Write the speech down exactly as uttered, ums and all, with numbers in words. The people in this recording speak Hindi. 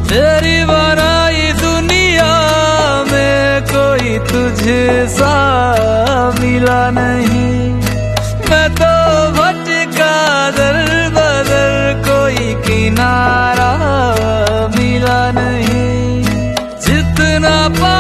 तेरी बनाई दुनिया में कोई तुझे सा मिला नहीं। मैं तो भटका दर बदर, कोई किनारा मिला नहीं। जितना